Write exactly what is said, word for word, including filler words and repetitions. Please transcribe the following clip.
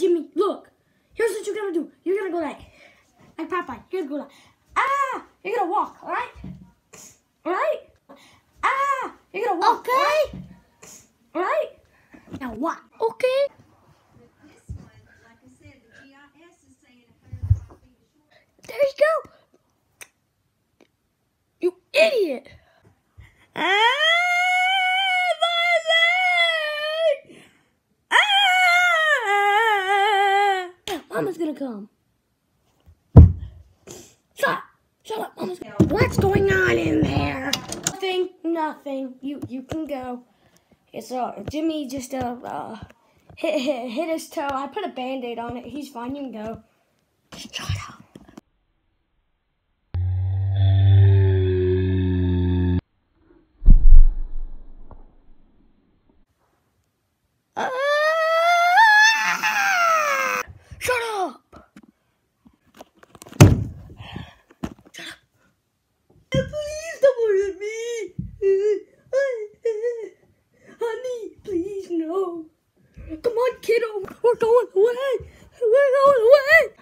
Jimmy, look. Here's what you're gonna do. You're gonna go like, like Popeye. You're gonna go like, ah. You're gonna walk, all right? All right? Ah. You're gonna walk. Okay. All right? Now what? Okay. There you go. You idiot. Ah, Marcy! Ah! Mama's gonna come. Shut up. Shut up. Mama's gonna come. What's going on in there? Nothing. Nothing. You you can go. It's uh Jimmy just uh, uh hit, hit hit his toe. I put a Band-Aid on it. He's fine. You can go. Shut up. Uh, shut up! Shut up! Please don't hurt me! Honey, please no! Come on, kiddo! We're going away! We're going away!